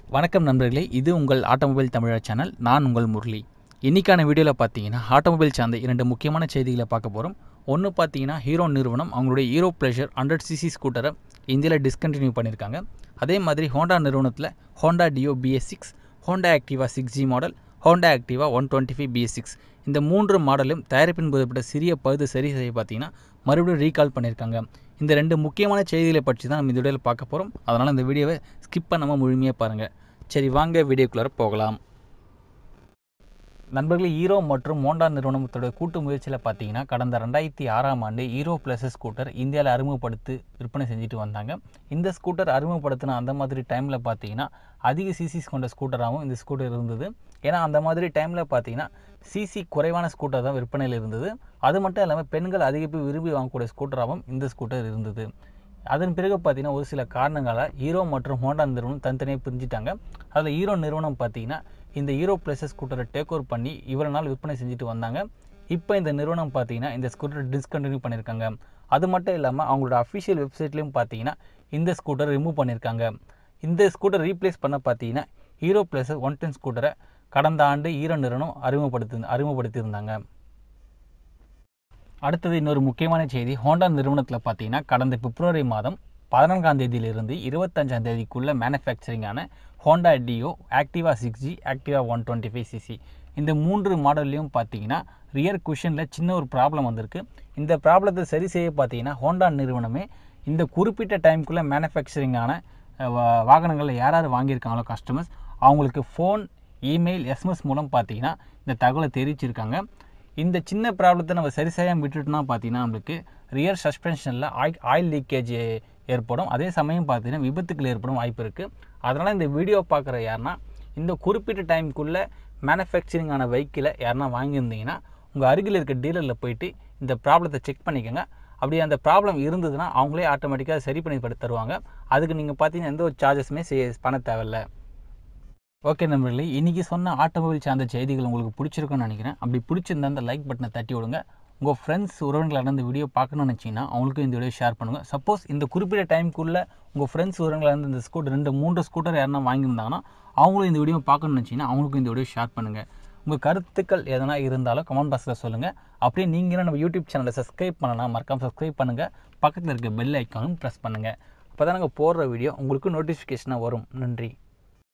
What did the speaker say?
வணக்கம் நண்பர்களே, இது உங்கள் ஆட்டோமொபைல் தமிழா சேனல். நான் உங்கள் முரளி. இன்றைக்கான வீடியோவில் பார்த்தீங்கன்னா ஆட்டோமொபைல் சார்ந்த 2 முக்கியமான செய்திகளை பார்க்க போகிறோம். ஒன்று பார்த்தீங்கன்னா ஹீரோ நிறுவனம் அவங்களுடைய ஹீரோ ப்ளஷர் 100cc ஸ்கூட்டரை இந்தியாவில் டிஸ்கண்டினியூ பண்ணியிருக்காங்க. அதே மாதிரி ஹோண்டா நிறுவனத்தில் Honda Dio BS6, Honda Activa 6G model, Honda Activa 125 BS6 இந்த 3 மாடலும் தயாரிப்பின் போதப்பட்ட சிறிய பழுது சரி செய்ய பார்த்தீங்கன்னா மறுபடியும் ரீகால் பண்ணியிருக்காங்க. இந்த 2 முக்கியமான செய்திகளை பற்றி தான் நம்ம இந்த வீடியோவில் பார்க்க போகிறோம். அதனால் இந்த வீடியோவை ஸ்கிப் பண்ணாமல் முழுமையாக பாருங்கள். சரி, வாங்க வீடியோக்குள்ளே போகலாம். நண்பர்களே, ஹீரோ மற்றும் ஹோண்டா நிறுவனத்தோட கூட்டு முயற்சியில் பார்த்தீங்கன்னா கடந்த 2006ஆம் ஆண்டு ஹீரோ ப்ளஸ் ஸ்கூட்டர் இந்தியாவில் அறிமுகப்படுத்தி விற்பனை செஞ்சுட்டு வந்தாங்க. இந்த ஸ்கூட்டர் அறிமுகப்படுத்தின அந்த மாதிரி டைமில் பார்த்தீங்கன்னா அதிக சிசிஸ் கொண்ட ஸ்கூட்டராகவும் இந்த ஸ்கூட்டர் இருந்தது. ஏன்னா அந்த மாதிரி டைமில் பார்த்தீங்கன்னா சிசி குறைவான ஸ்கூட்டர் தான் விற்பனையில் இருந்தது. அது மட்டும் இல்லாமல் பெண்கள் அதிக பேர் விரும்பி வாங்கக்கூடிய ஸ்கூட்டராகவும் இந்த ஸ்கூட்டர் இருந்தது. அதன் பிறகு பார்த்தீங்கன்னா ஒரு சில காரணங்களால் ஹீரோ மற்றும் ஹோண்டா நிறுவனம் தனித்தனியாக பிரிஞ்சுட்டாங்க. அதில் ஹீரோ நிறுவனம் பார்த்தீங்கன்னா இந்த ஹீரோ ப்ளஸ் ஸ்கூட்டரை டேக் ஓவர் பண்ணி இவ்வளோ நாள் விற்பனை செஞ்சுட்டு வந்தாங்க. இப்போ இந்த நிறுவனம் பார்த்தீங்கன்னா இந்த ஸ்கூட்டரை டிஸ்கண்டினியூ பண்ணியிருக்காங்க. அது மட்டும் இல்லாமல் அவங்களோட அஃபிஷியல் வெப்சைட்லேயும் பார்த்தீங்கன்னா இந்த ஸ்கூட்டரை ரிமூவ் பண்ணியிருக்காங்க. இந்த ஸ்கூட்டர் ரீப்ளேஸ் பண்ண பார்த்தீங்கன்னா ஹீரோ ப்ளஸ் 110 ஸ்கூட்டரை கடந்த ஆண்டு ஹீரோ நிறுவனம் அறிமுகப்படுத்தியிருந்தாங்க. அடுத்தது இன்னொரு முக்கியமான செய்தி, ஹோண்டா நிறுவனத்தில் பார்த்தீங்கன்னா கடந்த பிப்ரவரி மாதம் 14ஆம் தேதியிலிருந்து 25ஆம் தேதிக்குள்ளே மேனுஃபேக்சரிங்கான ஹோண்டா டியோ ஆக்டிவா 6G, ஆக்டிவா 125cc இந்த 3 மாடல்லையும் பார்த்தீங்கன்னா ரியர் குஷனில் சின்ன ஒரு ப்ராப்ளம் வந்திருக்கு. இந்த ப்ராப்ளத்தை சரி செய்ய பார்த்தீங்கன்னா ஹோண்டா நிறுவனமே இந்த குறிப்பிட்ட டைமுக்குள்ளே மேனுஃபேக்சரிங்கான வாகனங்களில் யார் வாங்கியிருக்காங்களோ கஸ்டமர்ஸ் அவங்களுக்கு ஃபோன், இமெயில், SMS மூலம் பார்த்தீங்கன்னா இந்த தகவலை தெரிவிச்சிருக்காங்க. இந்த சின்ன ப்ராப்ளத்தை நம்ம சரி செய்யாமல் விட்டுட்டோம்னா பார்த்தீங்கன்னா நம்மளுக்கு ரியர் சஸ்பென்ஷனில் ஆயில் லீக்கேஜ் ஏற்படும். அதே சமயம் பார்த்தீங்கன்னா விபத்துக்கள் ஏற்படும் வாய்ப்பு இருக்குது. அதனால் இந்த வீடியோ பார்க்குற யாருன்னா இந்த குறிப்பிட்ட டைமுக்குள்ளே மேனுஃபேக்சரிங் ஆன வெஹிக்கிளை யாருன்னா வாங்கியிருந்தீங்கன்னா உங்கள் அருகில் இருக்க டீலரில் போயிட்டு இந்த ப்ராப்ளத்தை செக் பண்ணிக்கோங்க. அப்படி அந்த ப்ராப்ளம் இருந்ததுன்னா அவங்களே ஆட்டோமேட்டிக்காக சரி பண்ணி தருவாங்க. அதுக்கு நீங்கள் பார்த்தீங்கன்னா எந்த ஒரு சார்ஜஸுமே பண்ண தேவையில்லை. ஓகே நண்பர்களே, இன்றைக்கி சொன்ன ஆட்டோமொபைல் சார்ந்த செய்திகள் உங்களுக்கு பிடிச்சிருக்குன்னு நினைக்கிறேன். அப்படி பிடிச்சிருந்தா அந்த லைக் பட்டனை தட்டி விடுங்க. உங்கள் ஃப்ரெண்ட்ஸ் உறவினர்களான இந்த வீடியோ பார்க்கணும்னு நினச்சிங்கன்னா அவங்களுக்கும் இந்த வீடியோ ஷேர் பண்ணுங்கள். சப்போஸ் இந்த குறிப்பிட்ட டைமுக்குள்ளே உங்கள் ஃப்ரெண்ட்ஸ் உறவினர்களான இந்த ஸ்கூட்டர் 2-3 ஸ்கூட்டர் யாருன்னா வாங்கியிருந்தாங்கன்னா அவங்களும் இந்த வீடியோ பார்க்கணும்னு நினச்சிங்கன்னா அவங்களுக்கும் இந்த வீடியோ ஷேர் பண்ணுங்கள். உங்கள் கருத்துக்கள் எதனா இருந்தாலும் கமெண்ட் பாக்ஸில் சொல்லுங்கள். அப்படியே நீங்களும் நம்ம யூடியூப் சேனலை சப்ஸ்கிரைப் பண்ணலாம், மறக்காமல் சப்ஸ்கிரைப் பண்ணுங்கள். பக்கத்தில் இருக்க பெல் ஐக்கானும் ப்ரெஸ் பண்ணுங்கள். அப்போ தான் நாங்கள் போடுற வீடியோ உங்களுக்கு நோட்டிஃபிகேஷனாக வரும். நன்றி.